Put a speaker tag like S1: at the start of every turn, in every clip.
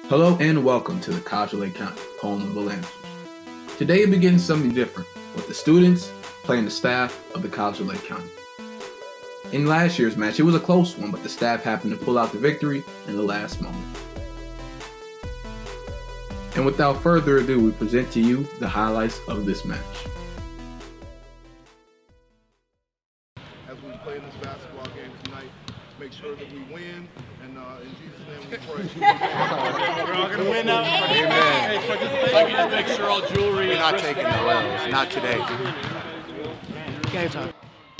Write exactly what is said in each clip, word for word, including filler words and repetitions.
S1: Hello and welcome to the College of Lake County, home of the Lancers. Today begins something different, with the students playing the staff of the College of Lake County. In last year's match, it was a close one, but the staff happened to pull out the victory in the last moment. And without further ado, we present to you the highlights of this match.
S2: As we play in this basketball game tonight, make sure that we win, and uh, in Jesus' name we pray.
S3: We're all going to win now.
S2: Amen.
S3: Hey, so just, if you just make sure all jewelry.
S2: We're not taking the L's, not today.
S3: Game time.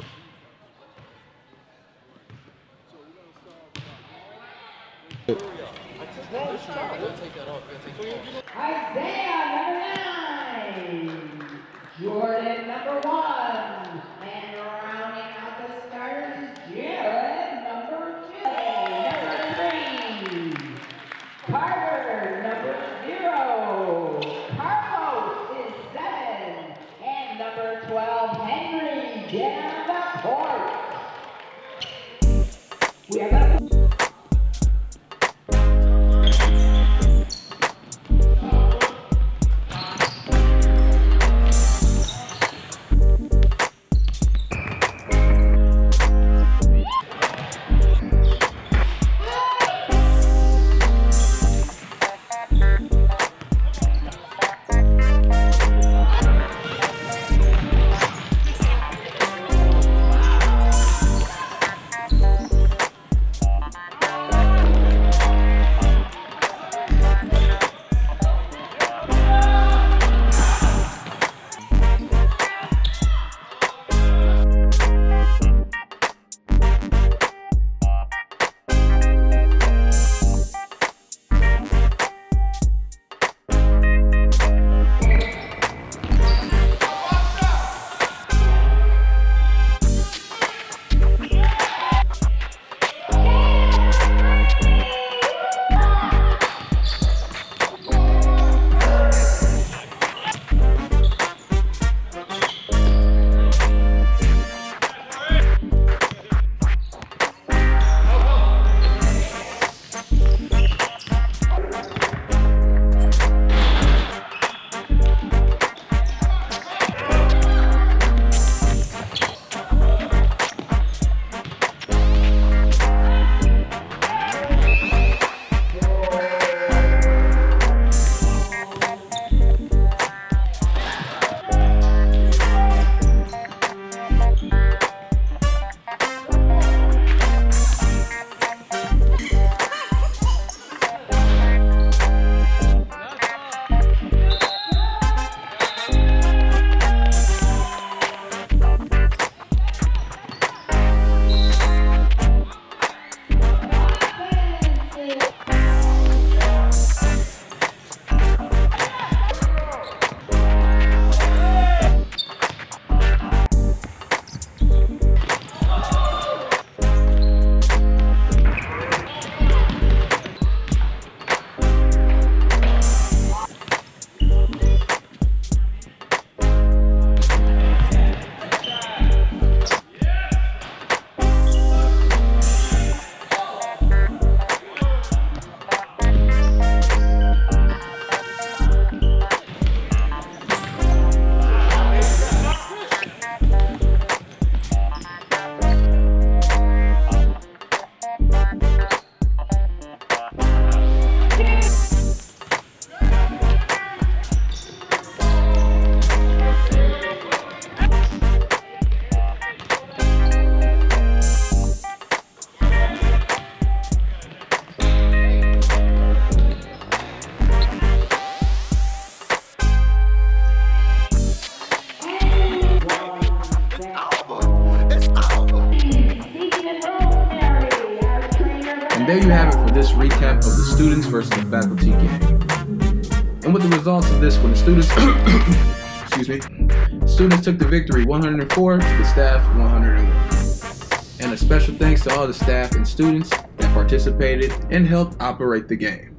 S4: Isaiah, number nine. Jordan, number one. And rounding out the starters, Jared, number two. Number three. Carter, number zero. Carlos is seven. And number twelve, Henry, get on the court. We have a
S1: And there you have it for this recap of the students versus the faculty game. And with the results of this one, the students, excuse me, students took the victory one hundred four, the staff one hundred one. And a special thanks to all the staff and students that participated and helped operate the game.